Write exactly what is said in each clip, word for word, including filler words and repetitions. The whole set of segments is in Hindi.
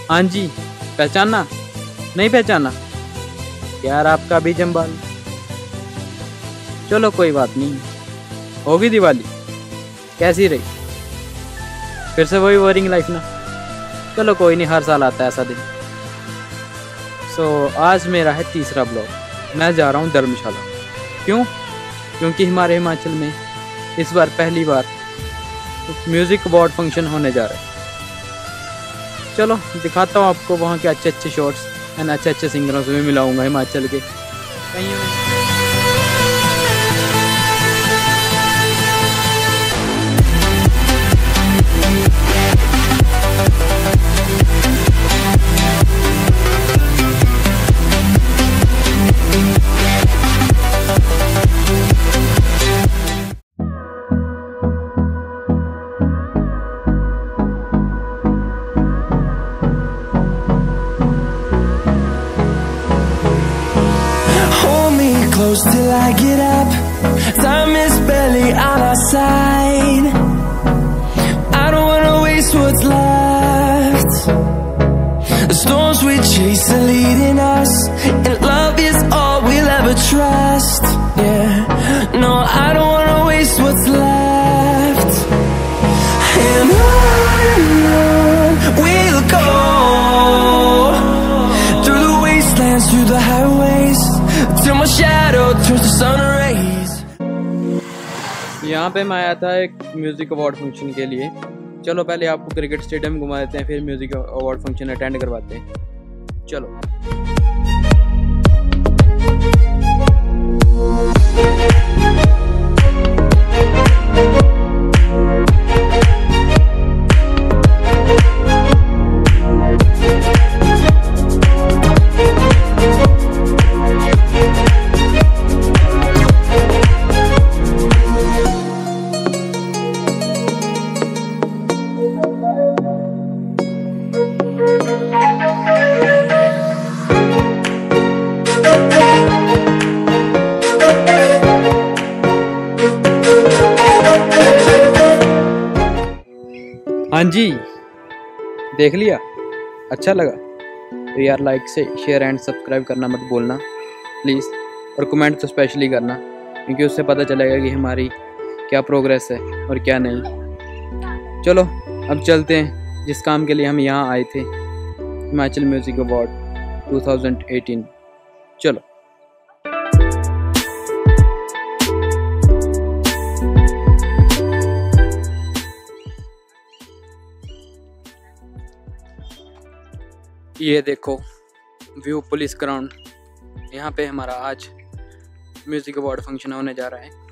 हाँ जी, पहचाना? नहीं पहचाना यार, आपका भी जम्बाल। चलो कोई बात नहीं, होगी दिवाली। कैसी रही? फिर से वही बोरिंग लाइफ ना। चलो कोई नहीं, हर साल आता है ऐसा दिन। सो so, आज मेरा है तीसरा ब्लॉग। मैं जा रहा हूँ धर्मशाला। क्यों? क्योंकि हमारे हिमाचल में इस बार पहली बार म्यूज़िक अवार्ड फंक्शन होने जा रहा है। चलो दिखाता हूँ आपको वहाँ के अच्छे अच्छे शॉट्स एंड अच्छे अच्छे सिंगरों से भी मिलाऊंगा हिमाचल के कहीं में। Close till I get up. Time is barely on our side. I don't wanna waste what's left. The storms we chase are leading us, and love is all we'll ever trust. Yeah, no, I don't wanna waste what's left. And on we'll go, through the wastelands, through the highways, till my shadow turns to sun rays. यहाँ पे मैं आया था एक म्यूज़िक अवार्ड फंक्शन के लिए। चलो पहले आपको क्रिकेट स्टेडियम घुमा देते हैं, फिर म्यूज़िक अवार्ड फंक्शन अटेंड करवाते हैं। चलो। हाँ जी, देख लिया? अच्छा लगा तो यार लाइक से शेयर एंड सब्सक्राइब करना मत भूलना प्लीज़, और कमेंट तो स्पेशली करना, क्योंकि उससे पता चलेगा कि हमारी क्या प्रोग्रेस है और क्या नहीं। चलो अब चलते हैं जिस काम के लिए हम यहाँ आए थे, हिमाचल म्यूज़िक अवार्ड दो हज़ार अठारह। चलो। ये देखो व्यू पुलिस ग्राउंड, यहाँ पे हमारा आज म्यूज़िक अवार्ड फंक्शन होने जा रहा है।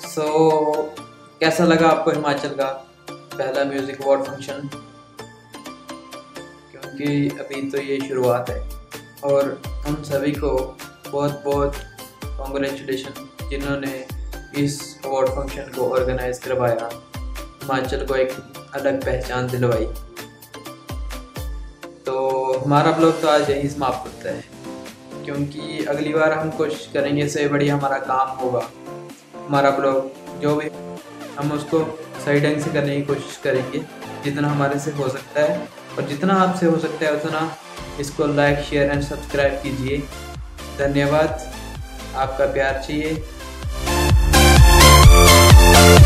सो so, कैसा लगा आपको हिमाचल का पहला म्यूज़िक अवार्ड फंक्शन? क्योंकि अभी तो ये शुरुआत है और हम सभी को बहुत बहुत कॉन्ग्रेचुलेशन जिन्होंने इस अवार्ड फंक्शन को ऑर्गेनाइज करवाया, हिमाचल को एक अलग पहचान दिलवाई। तो हमारा ब्लॉग तो आज यही समाप्त होता है, क्योंकि अगली बार हम कोशिश करेंगे इससे बढ़िया हमारा काम होगा। हमारा ब्लॉग जो भी हम उसको सही ढंग से करने की कोशिश करेंगे जितना हमारे से हो सकता है, और जितना आपसे हो सकता है उतना इसको लाइक शेयर एंड सब्सक्राइब कीजिए। धन्यवाद, आपका प्यार चाहिए।